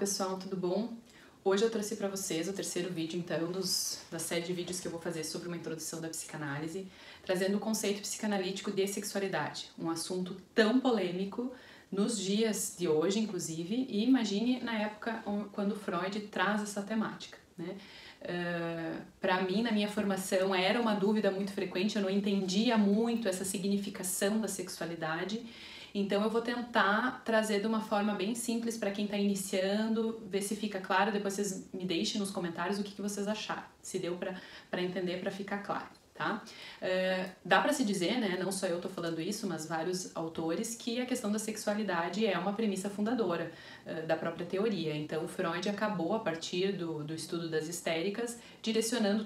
pessoal, tudo bom? Hoje eu trouxe para vocês o terceiro vídeo, então, da série de vídeos que eu vou fazer sobre uma introdução da psicanálise, trazendo o conceito psicanalítico de sexualidade, um assunto tão polêmico nos dias de hoje, inclusive, e imagine na época quando Freud traz essa temática, né? Para mim, na minha formação, era uma dúvida muito frequente, eu não entendia muito essa significação da sexualidade. Então eu vou tentar trazer de uma forma bem simples para quem está iniciando, ver se fica claro, depois vocês me deixem nos comentários o que vocês acharam, se deu para entender, para ficar claro, tá? Dá para se dizer, né, não só eu estou falando isso, mas vários autores, que a questão da sexualidade é uma premissa fundadora da própria teoria. Então Freud acabou, a partir do estudo das histéricas, direcionando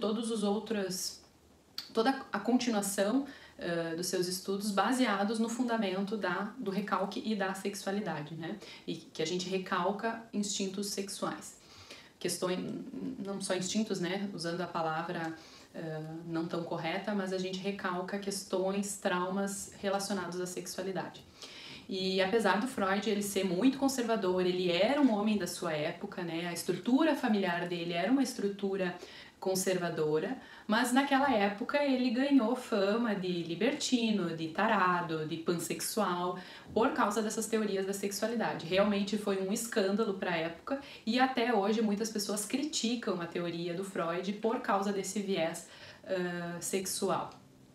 toda a continuação dos seus estudos baseados no fundamento do recalque e da sexualidade, né? E que a gente recalca instintos sexuais. Questões, não só instintos, né? Usando a palavra não tão correta, mas a gente recalca questões, traumas relacionados à sexualidade. E apesar do Freud ele ser muito conservador, ele era um homem da sua época, né? A estrutura familiar dele era uma estrutura conservadora, mas naquela época ele ganhou fama de libertino, de tarado, de pansexual, por causa dessas teorias da sexualidade. Realmente foi um escândalo para a época e até hoje muitas pessoas criticam a teoria do Freud por causa desse viés sexual.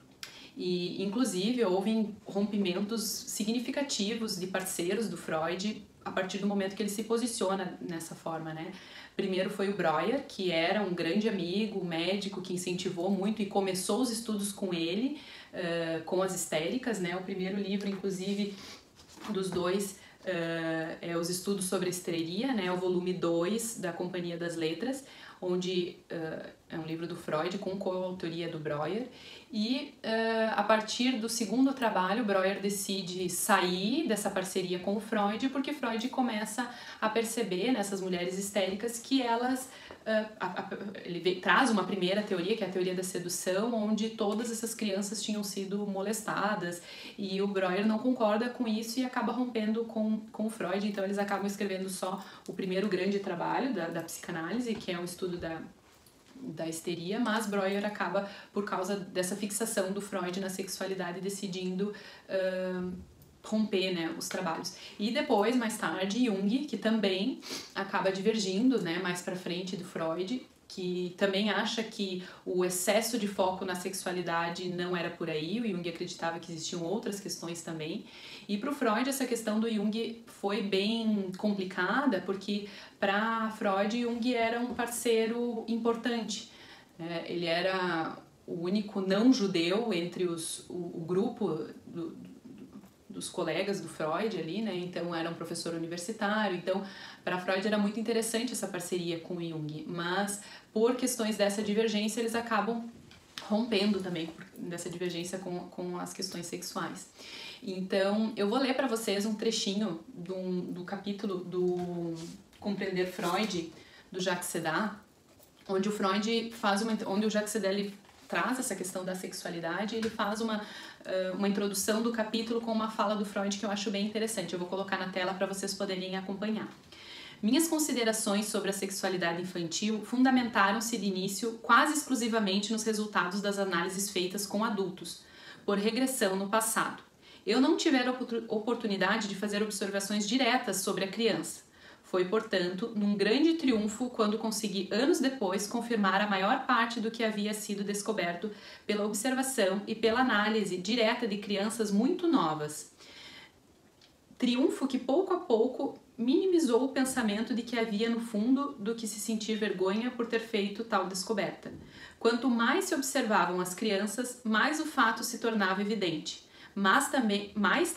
E, inclusive, houve rompimentos significativos de parceiros do Freud a partir do momento que ele se posiciona nessa forma, né? Primeiro foi o Breuer, que era um grande amigo, médico, que incentivou muito e começou os estudos com ele, com as histéricas, né? O primeiro livro, inclusive, dos dois é Os Estudos sobre a Histeria, né? O volume 2 da Companhia das Letras, onde é um livro do Freud com coautoria do Breuer. E a partir do segundo trabalho, Breuer decide sair dessa parceria com o Freud, porque Freud começa a perceber nessas mulheres histéricas que elas... ele traz uma primeira teoria, que é a teoria da sedução, onde todas essas crianças tinham sido molestadas, e o Breuer não concorda com isso e acaba rompendo com o Freud. Então eles acabam escrevendo só o primeiro grande trabalho da psicanálise, que é o estudo da histeria, mas Breuer acaba, por causa dessa fixação do Freud na sexualidade, decidindo romper, né, os trabalhos. E depois, mais tarde, Jung, que também acaba divergindo, né, mais pra frente do Freud, que também acha que o excesso de foco na sexualidade não era por aí, o Jung acreditava que existiam outras questões também. E para o Freud essa questão do Jung foi bem complicada, porque para Freud Jung era um parceiro importante. Ele era o único não judeu entre o grupo dos colegas do Freud ali, né? Então era um professor universitário, então para Freud era muito interessante essa parceria com o Jung, mas por questões dessa divergência eles acabam rompendo também dessa divergência com as questões sexuais. Então eu vou ler para vocês um trechinho do capítulo do Compreender Freud, do Jacques Sédat, onde o Freud onde o Jacques Sédat ele traz essa questão da sexualidade, ele faz uma introdução do capítulo com uma fala do Freud que eu acho bem interessante. Eu vou colocar na tela para vocês poderem acompanhar. Minhas considerações sobre a sexualidade infantil fundamentaram-se de início quase exclusivamente nos resultados das análises feitas com adultos, por regressão no passado. Eu não tivera oportunidade de fazer observações diretas sobre a criança. Foi, portanto, num grande triunfo quando consegui, anos depois, confirmar a maior parte do que havia sido descoberto pela observação e pela análise direta de crianças muito novas. Triunfo que, pouco a pouco, minimizou o pensamento de que havia no fundo do que se sentir vergonha por ter feito tal descoberta. Quanto mais se observavam as crianças, mais o fato se tornava evidente, mas também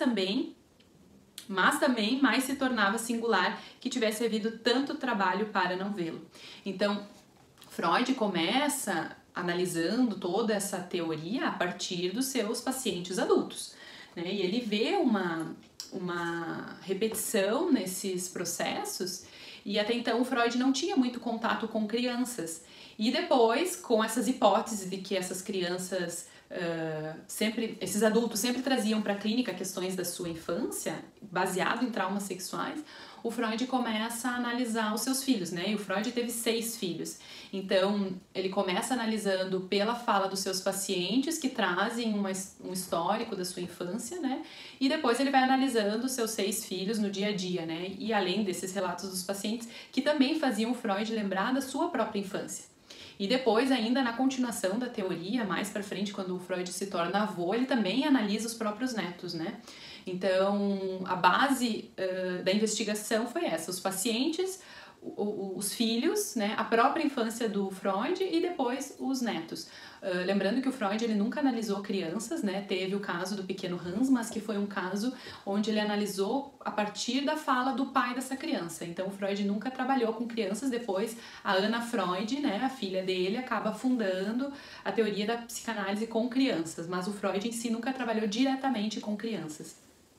mais se tornava singular que tivesse havido tanto trabalho para não vê-lo. Então, Freud começa analisando toda essa teoria a partir dos seus pacientes adultos, né? E ele vê uma repetição nesses processos, e até então o Freud não tinha muito contato com crianças. E depois, com essas hipóteses de que essas crianças esses adultos sempre traziam para a clínica questões da sua infância, baseado em traumas sexuais, o Freud começa a analisar os seus filhos, né? E o Freud teve 6 filhos. Então, ele começa analisando pela fala dos seus pacientes, que trazem um histórico da sua infância, né? E depois ele vai analisando os seus 6 filhos no dia a dia, né? E além desses relatos dos pacientes, que também faziam o Freud lembrar da sua própria infância. E depois, ainda na continuação da teoria, mais pra frente, quando o Freud se torna avô, ele também analisa os próprios netos, né? Então, a base da investigação foi essa: os pacientes, os filhos, né, a própria infância do Freud e depois os netos. Lembrando que o Freud ele nunca analisou crianças, né? Teve o caso do pequeno Hans, mas que foi um caso onde ele analisou a partir da fala do pai dessa criança. Então o Freud nunca trabalhou com crianças. Depois a Anna Freud, né, a filha dele, acaba fundando a teoria da psicanálise com crianças, mas o Freud em si nunca trabalhou diretamente com crianças.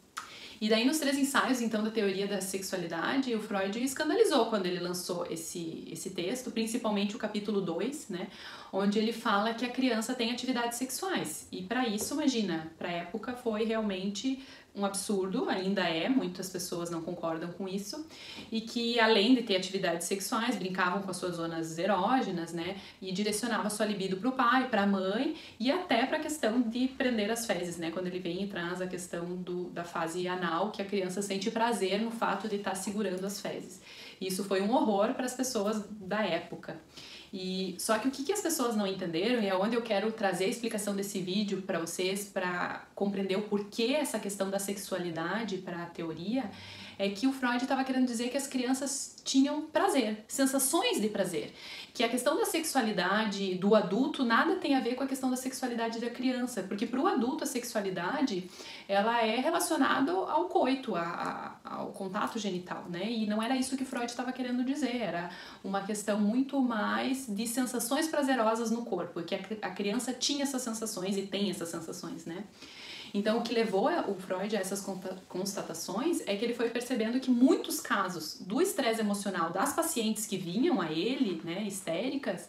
E daí nos 3 ensaios, então, da teoria da sexualidade, o Freud escandalizou quando ele lançou esse texto, principalmente o capítulo 2, né, onde ele fala que a criança tem atividades sexuais. E para isso, imagina, para a época foi realmente um absurdo, ainda é, muitas pessoas não concordam com isso, e que além de ter atividades sexuais, brincavam com as suas zonas erógenas, né, e direcionava sua libido para o pai, para a mãe, e até para a questão de prender as fezes, né, quando ele vem e traz a questão da fase anal, que a criança sente prazer no fato de estar segurando as fezes. E isso foi um horror para as pessoas da época. E só que o que as pessoas não entenderam, e é onde eu quero trazer a explicação desse vídeo para vocês, para compreender o porquê essa questão da sexualidade para a teoria, é que o Freud estava querendo dizer que as crianças tinham prazer, sensações de prazer. Que a questão da sexualidade do adulto nada tem a ver com a questão da sexualidade da criança, porque para o adulto a sexualidade ela é relacionada ao coito, ao contato genital, né? E não era isso que Freud estava querendo dizer, era uma questão muito mais de sensações prazerosas no corpo, que a criança tinha essas sensações e tem essas sensações, né? Então, o que levou o Freud a essas constatações é que ele foi percebendo que muitos casos do estresse emocional das pacientes que vinham a ele, né, histéricas,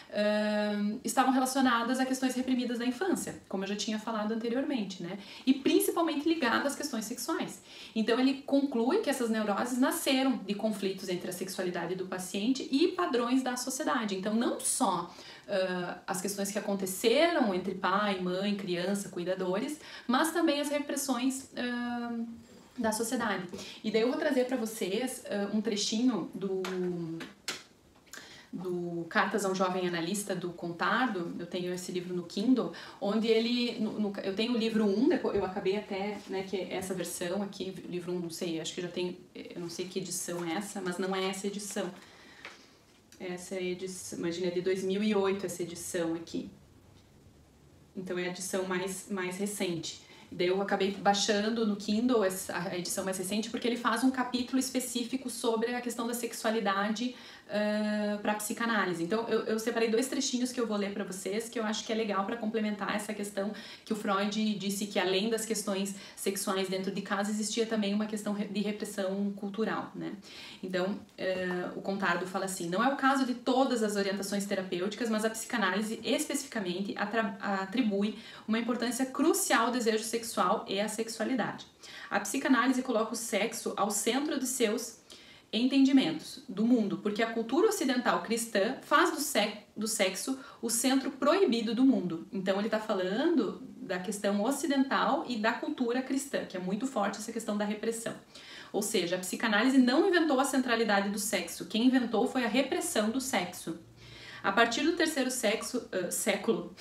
estavam relacionadas a questões reprimidas da infância, como eu já tinha falado anteriormente, né? E principalmente ligadas às questões sexuais. Então ele conclui que essas neuroses nasceram de conflitos entre a sexualidade do paciente e padrões da sociedade. Então não só as questões que aconteceram entre pai, mãe, criança, cuidadores, mas também as repressões da sociedade. E daí eu vou trazer para vocês um trechinho do Cartas a um Jovem Analista, do Contardo. Eu tenho esse livro no Kindle, onde ele, eu tenho o livro 1, eu acabei até, né, que é essa versão aqui, livro 1, não sei, acho que já tem, eu não sei que edição é essa, mas não é essa edição. Essa é a edição, imagina, é de 2008 essa edição aqui. Então é a edição mais recente. E daí eu acabei baixando no Kindle a edição mais recente, porque ele faz um capítulo específico sobre a questão da sexualidade para psicanálise. Então eu separei 2 trechinhos que eu vou ler para vocês, que eu acho que é legal para complementar essa questão que o Freud disse que além das questões sexuais dentro de casa existia também uma questão de repressão cultural, né? Então o Contardo fala assim: não é o caso de todas as orientações terapêuticas, mas a psicanálise especificamente atribui uma importância crucial ao desejo sexual e à sexualidade. A psicanálise coloca o sexo ao centro de seus entendimentos do mundo, porque a cultura ocidental cristã faz do sexo o centro proibido do mundo. Então ele está falando da questão ocidental e da cultura cristã, que é muito forte essa questão da repressão. Ou seja, a psicanálise não inventou a centralidade do sexo, quem inventou foi a repressão do sexo. A partir do terceiro século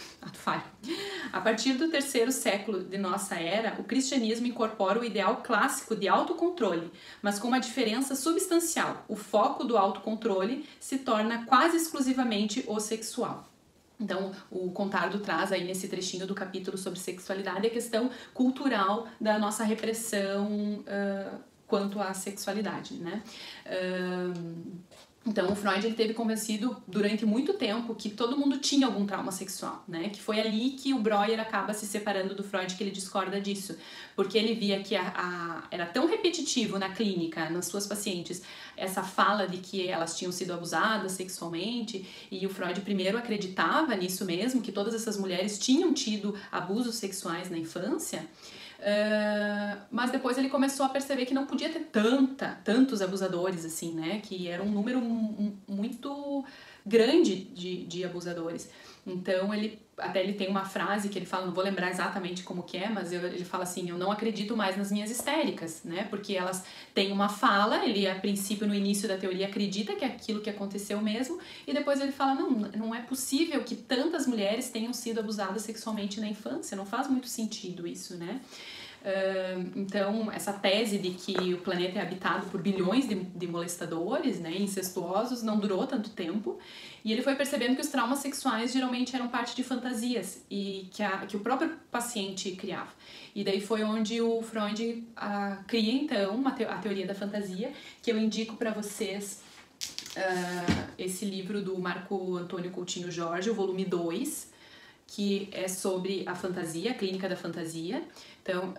de nossa era, o cristianismo incorpora o ideal clássico de autocontrole, mas com uma diferença substancial. O foco do autocontrole se torna quase exclusivamente o sexual. Então, o Contardo traz aí nesse trechinho do capítulo sobre sexualidade a questão cultural da nossa repressão quanto à sexualidade, né? Então, o Freud ele teve convencido durante muito tempo que todo mundo tinha algum trauma sexual, né? Que foi ali que o Breuer acaba se separando do Freud, que ele discorda disso. Porque ele via que era tão repetitivo na clínica, nas suas pacientes, essa fala de que elas tinham sido abusadas sexualmente, e o Freud primeiro acreditava nisso mesmo, que todas essas mulheres tinham tido abusos sexuais na infância. Mas depois ele começou a perceber que não podia ter tantos abusadores assim, né? Que era um número muito grande de abusadores. Então ele tem uma frase que ele fala, não vou lembrar exatamente como que é, mas ele fala assim: eu não acredito mais nas minhas histéricas, né? Porque elas têm uma fala, ele a princípio no início da teoria acredita que é aquilo que aconteceu mesmo, e depois ele fala: não é possível que tantas mulheres tenham sido abusadas sexualmente na infância, não faz muito sentido isso, né? Então, essa tese de que o planeta é habitado por bilhões de molestadores, né, incestuosos, não durou tanto tempo, e ele foi percebendo que os traumas sexuais geralmente eram parte de fantasias e que o próprio paciente criava. E daí foi onde o Freud cria, então, a teoria da fantasia, que eu indico para vocês esse livro do Marco Antônio Coutinho Jorge, o volume 2, que é sobre a fantasia, a clínica da fantasia. Então,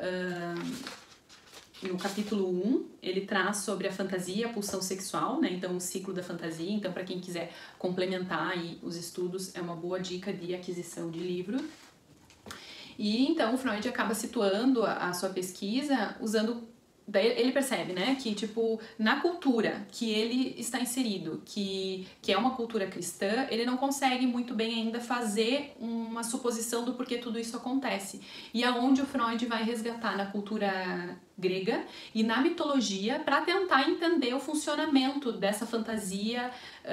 no capítulo 1, ele traz sobre a fantasia, a pulsão sexual, né? Então, o ciclo da fantasia. Então, para quem quiser complementar aí os estudos, é uma boa dica de aquisição de livro. E, então, o Freud acaba situando a sua pesquisa usando... Daí ele percebe, né, que, tipo, na cultura que ele está inserido, que é uma cultura cristã, ele não consegue muito bem ainda fazer uma suposição do porquê tudo isso acontece. E aonde o Freud vai resgatar na cultura grega e na mitologia para tentar entender o funcionamento dessa fantasia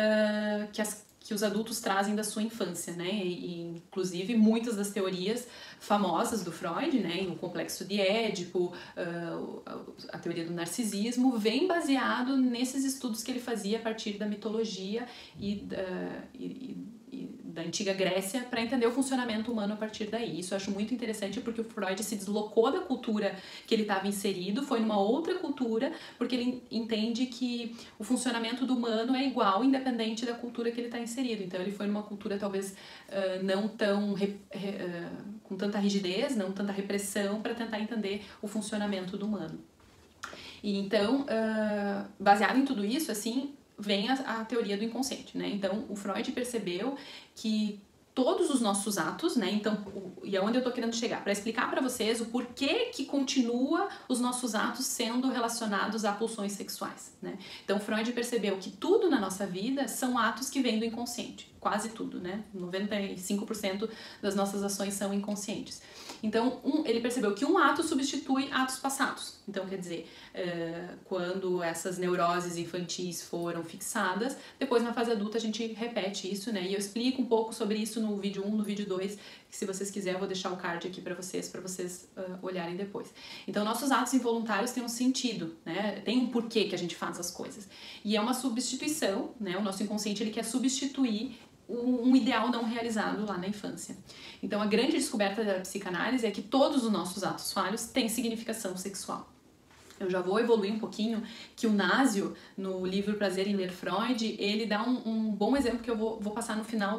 que os adultos trazem da sua infância, né? E, inclusive, muitas das teorias famosas do Freud, né? O complexo de Édipo, a teoria do narcisismo, vem baseado nesses estudos que ele fazia a partir da mitologia e da antiga Grécia para entender o funcionamento humano a partir daí. Isso eu acho muito interessante porque o Freud se deslocou da cultura que ele estava inserido, foi numa outra cultura, porque ele entende que o funcionamento do humano é igual, independente da cultura que ele está inserido. Então ele foi numa cultura talvez não tão com tanta rigidez, não tanta repressão, para tentar entender o funcionamento do humano. E então, baseado em tudo isso, assim, vem a teoria do inconsciente, né? Então, o Freud percebeu que todos os nossos atos, né? Então, e é onde eu tô querendo chegar, para explicar para vocês o porquê que continua os nossos atos sendo relacionados a pulsões sexuais, né? Então, Freud percebeu que tudo na nossa vida são atos que vêm do inconsciente, quase tudo, né? 95% das nossas ações são inconscientes. Então, ele percebeu que um ato substitui atos passados. Então, quer dizer, quando essas neuroses infantis foram fixadas, depois na fase adulta a gente repete isso, né? E eu explico um pouco sobre isso no vídeo 1, no vídeo 2, que se vocês quiserem eu vou deixar o card aqui para vocês olharem depois. Então, nossos atos involuntários têm um sentido, né? Tem um porquê que a gente faz as coisas. E é uma substituição, né? O nosso inconsciente, ele quer substituir um ideal não realizado lá na infância. Então, a grande descoberta da psicanálise é que todos os nossos atos falhos têm significação sexual. Eu já vou evoluir um pouquinho, que o Násio, no livro Prazer em Ler Freud, ele dá um bom exemplo que eu vou passar no final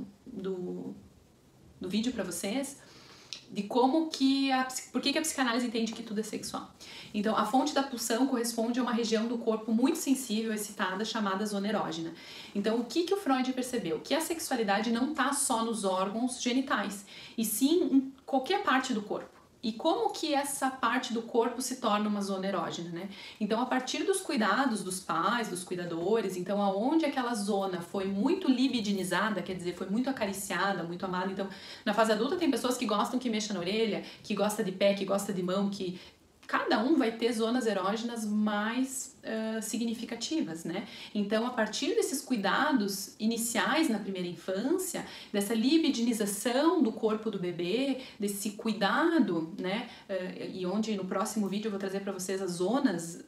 do vídeo para vocês, de como por que a psicanálise entende que tudo é sexual. Então, a fonte da pulsão corresponde a uma região do corpo muito sensível, excitada, chamada zona erógena. Então, o que o Freud percebeu? Que a sexualidade não está só nos órgãos genitais, e sim em qualquer parte do corpo. E como que essa parte do corpo se torna uma zona erógena, né? Então, a partir dos cuidados dos pais, dos cuidadores, então aonde aquela zona foi muito libidinizada, quer dizer, foi muito acariciada, muito amada. Então, na fase adulta tem pessoas que gostam que mexa na orelha, que gosta de pé, que gosta de mão, que cada um vai ter zonas erógenas mais significativas, né? Então, a partir desses cuidados iniciais na primeira infância, dessa libidinização do corpo do bebê, desse cuidado, né? E onde no próximo vídeo eu vou trazer para vocês as zonas,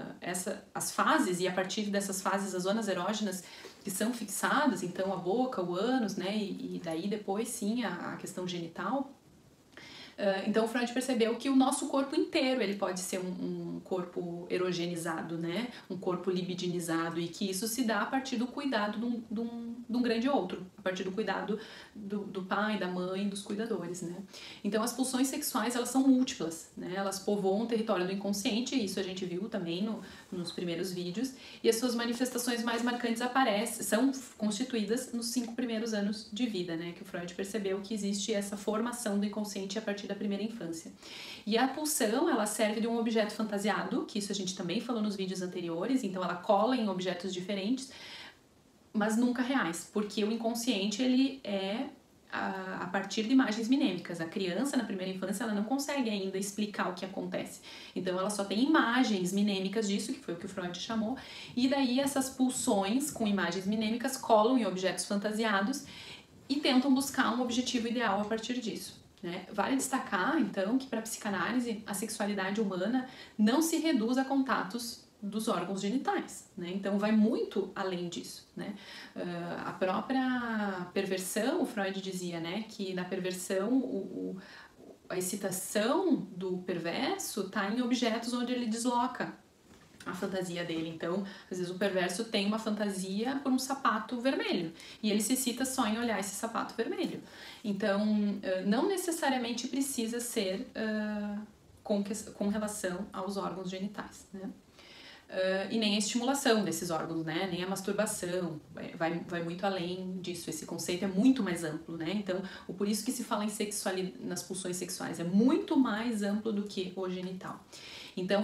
as fases, e a partir dessas fases as zonas erógenas que são fixadas, então a boca, o ânus, né? E daí depois sim a questão genital. Então Freud percebeu que o nosso corpo inteiro ele pode ser um corpo erogenizado, né? Um corpo libidinizado, e que isso se dá a partir do cuidado de um grande outro, a partir do cuidado do pai, da mãe, dos cuidadores, né? Então as pulsões sexuais elas são múltiplas, né? Elas povoam o território do inconsciente, isso a gente viu também nos primeiros vídeos, e as suas manifestações mais marcantes são constituídas nos 5 primeiros anos de vida, né? Que o Freud percebeu que existe essa formação do inconsciente a partir da primeira infância. E a pulsão, ela serve de um objeto fantasiado, que isso a gente também falou nos vídeos anteriores, então ela cola em objetos diferentes, mas nunca reais, porque o inconsciente, ele é a partir de imagens minêmicas. A criança, na primeira infância, ela não consegue ainda explicar o que acontece. Então, ela só tem imagens minêmicas disso, que foi o que o Freud chamou, e daí essas pulsões com imagens minêmicas colam em objetos fantasiados e tentam buscar um objetivo ideal a partir disso, né? Vale destacar, então, que para a psicanálise, a sexualidade humana não se reduz a contatos dos órgãos genitais, né? Então vai muito além disso, né? A própria perversão, o Freud dizia, né, que na perversão a excitação do perverso está em objetos onde ele desloca a fantasia dele. Então, às vezes o perverso tem uma fantasia por um sapato vermelho e ele se excita só em olhar esse sapato vermelho. Então, não necessariamente precisa ser com relação aos órgãos genitais, né? E nem a estimulação desses órgãos, né? Nem a masturbação, vai muito além disso. Esse conceito é muito mais amplo, né? Então, por isso que se fala em nas pulsões sexuais, é muito mais amplo do que o genital. Então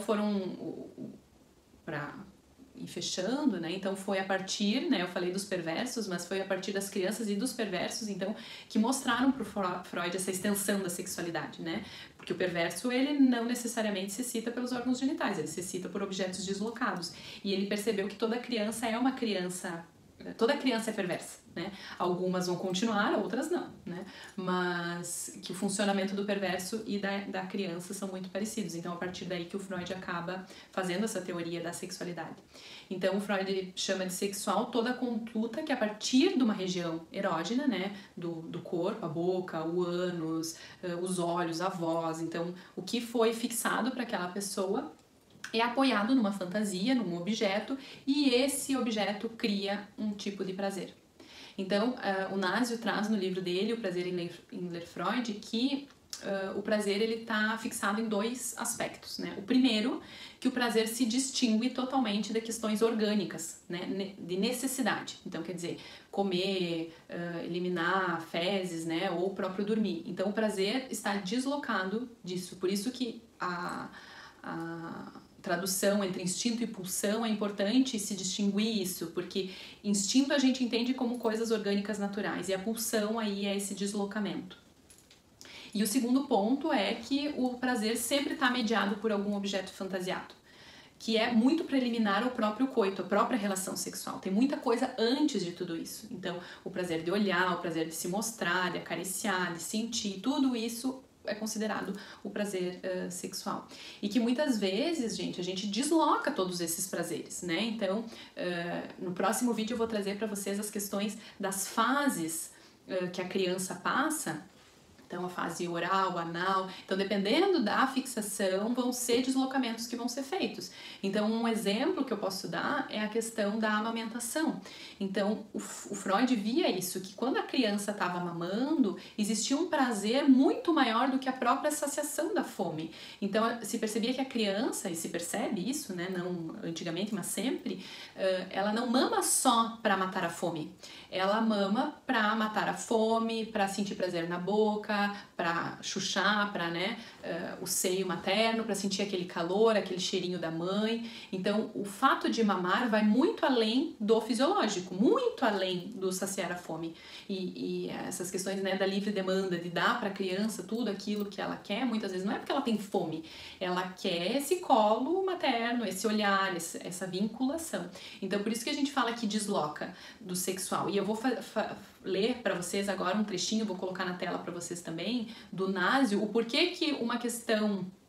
para ir fechando, né? Então foi a partir, né? Eu falei dos perversos, mas foi a partir das crianças e dos perversos, então, que mostraram para o Freud essa extensão da sexualidade, né? Porque o perverso, ele não necessariamente se excita pelos órgãos genitais, ele se excita por objetos deslocados. E ele percebeu que toda criança é perversa, né? Algumas vão continuar, outras não, né? Mas que o funcionamento do perverso e da criança são muito parecidos. Então, a partir daí que o Freud acaba fazendo essa teoria da sexualidade. Então, o Freud chama de sexual toda conduta que a partir de uma região erógena, né? Do corpo, a boca, o ânus, os olhos, a voz. Então, o que foi fixado para aquela pessoa é apoiado numa fantasia, num objeto, e esse objeto cria um tipo de prazer. Então, o Nasio traz no livro dele, O Prazer em Ler Freud, que o prazer está fixado em 2 aspectos, né? O primeiro, que o prazer se distingue totalmente de questões orgânicas, né? De necessidade. Então, quer dizer, comer, eliminar fezes, né? Ou o próprio dormir. Então, o prazer está deslocado disso. Por isso que a tradução entre instinto e pulsão é importante se distinguir isso, porque instinto a gente entende como coisas orgânicas naturais e a pulsão aí é esse deslocamento. E o segundo ponto é que o prazer sempre está mediado por algum objeto fantasiado, que é muito preliminar ao próprio coito, à própria relação sexual. Tem muita coisa antes de tudo isso. Então, o prazer de olhar, o prazer de se mostrar, de acariciar, de sentir, tudo isso é considerado o prazer sexual. E que muitas vezes, gente, a gente desloca todos esses prazeres, né? Então, no próximo vídeo eu vou trazer para vocês as questões das fases que a criança passa. Então, a fase oral, anal. Então, dependendo da fixação, vão ser deslocamentos que vão ser feitos. Então, um exemplo que eu posso dar é a questão da amamentação. Então, o Freud via isso, que quando a criança estava mamando, existia um prazer muito maior do que a própria saciação da fome. Então, se percebia que a criança, e se percebe isso, né, não antigamente, mas sempre, ela não mama só para matar a fome. Ela mama para matar a fome, para sentir prazer na boca, para chuchar, para, né, o seio materno, para sentir aquele calor, aquele cheirinho da mãe. Então, o fato de mamar vai muito além do fisiológico, muito além do saciar a fome. E essas questões, né, da livre demanda, de dar para a criança tudo aquilo que ela quer, muitas vezes não é porque ela tem fome, ela quer esse colo materno, esse olhar, essa vinculação. Então, por isso que a gente fala que desloca do sexual. E eu vou ler para vocês agora um trechinho, vou colocar na tela para vocês também, do Nasio, o porquê que uma questão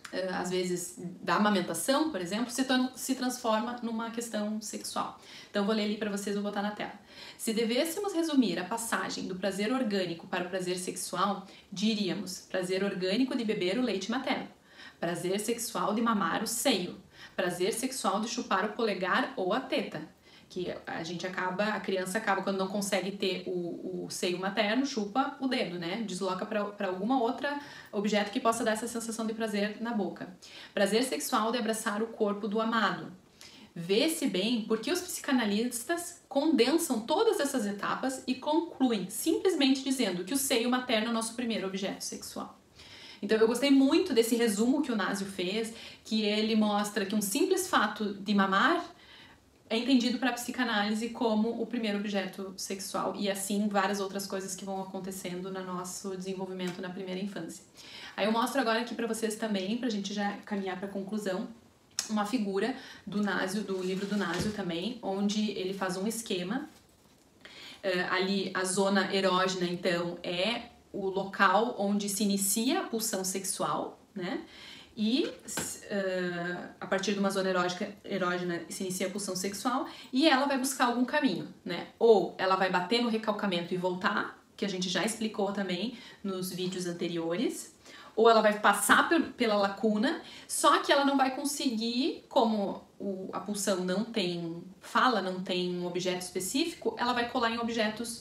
às vezes da amamentação, por exemplo, se transforma numa questão sexual. Então vou ler ali para vocês, vou botar na tela. Se devêssemos resumir a passagem do prazer orgânico para o prazer sexual, diríamos: prazer orgânico de beber o leite materno, prazer sexual de mamar o seio, prazer sexual de chupar o polegar ou a teta, que a criança acaba, quando não consegue ter o seio materno, chupa o dedo, né? Desloca para alguma outra objeto que possa dar essa sensação de prazer na boca. Prazer sexual de abraçar o corpo do amado. Vê-se bem porque os psicanalistas condensam todas essas etapas e concluem simplesmente dizendo que o seio materno é o nosso primeiro objeto sexual. Então eu gostei muito desse resumo que o Nasio fez, que ele mostra que um simples fato de mamar é entendido para a psicanálise como o primeiro objeto sexual, e assim várias outras coisas que vão acontecendo no nosso desenvolvimento na primeira infância. Aí eu mostro agora aqui para vocês também, para a gente já caminhar para a conclusão, uma figura do Nasio, do livro do Nasio também, onde ele faz um esquema. Ali a zona erógena, então, é o local onde se inicia a pulsão sexual, né? E a partir de uma zona erógena se inicia a pulsão sexual e ela vai buscar algum caminho, né? Ou ela vai bater no recalcamento e voltar, que a gente já explicou também nos vídeos anteriores, ou ela vai passar pela lacuna, só que ela não vai conseguir, como a pulsão não tem fala, não tem um objeto específico, ela vai colar em objetos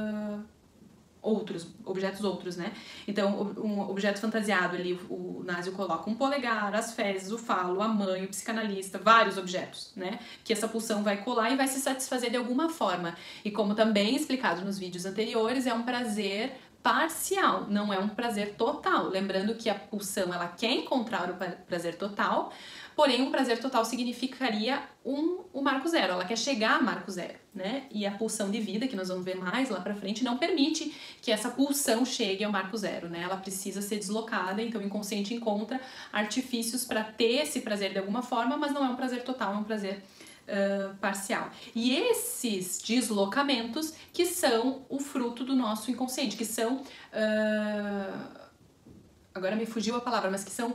outros, né? Então, um objeto fantasiado ali, o Nasio coloca um polegar, as fezes, o falo, a mãe, o psicanalista, vários objetos, né? Que essa pulsão vai colar e vai se satisfazer de alguma forma. E como também explicado nos vídeos anteriores, é um prazer parcial, não é um prazer total. Lembrando que a pulsão, ela quer encontrar o prazer total, porém o prazer total significaria o marco zero, ela quer chegar a marco zero, né? E a pulsão de vida, que nós vamos ver mais lá pra frente, não permite que essa pulsão chegue ao marco zero, né? Ela precisa ser deslocada, então o inconsciente encontra artifícios para ter esse prazer de alguma forma, mas não é um prazer total, é um prazer parcial. E esses deslocamentos que são o fruto do nosso inconsciente, que são agora me fugiu a palavra, mas que são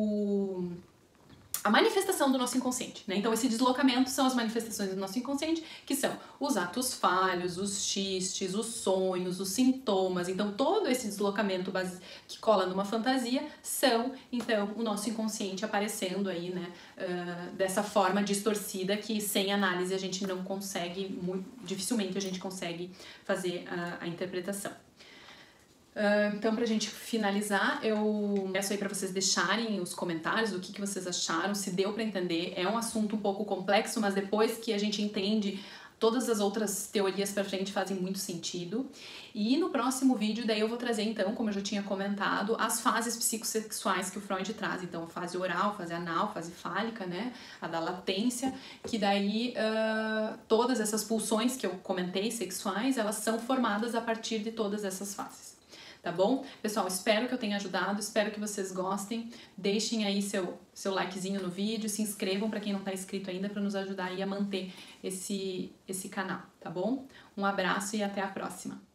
a manifestação do nosso inconsciente, né? Então esse deslocamento são as manifestações do nosso inconsciente, que são os atos falhos, os xistes, os sonhos, os sintomas. Então todo esse deslocamento que cola numa fantasia são, então, o nosso inconsciente aparecendo aí, né? Dessa forma distorcida que sem análise a gente não consegue, dificilmente a gente consegue fazer a interpretação. Então, pra gente finalizar, eu peço aí pra vocês deixarem os comentários do que vocês acharam, se deu pra entender. É um assunto um pouco complexo, mas depois que a gente entende, todas as outras teorias pra frente fazem muito sentido. E no próximo vídeo, daí eu vou trazer, então, como eu já tinha comentado, as fases psicossexuais que o Freud traz. Então, fase oral, fase anal, fase fálica, né? A da latência, que daí todas essas pulsões que eu comentei, sexuais, elas são formadas a partir de todas essas fases. Tá bom? Pessoal, espero que eu tenha ajudado, espero que vocês gostem. Deixem aí seu likezinho no vídeo, se inscrevam para quem não tá inscrito ainda, para nos ajudar aí a manter esse canal, tá bom? Um abraço e até a próxima!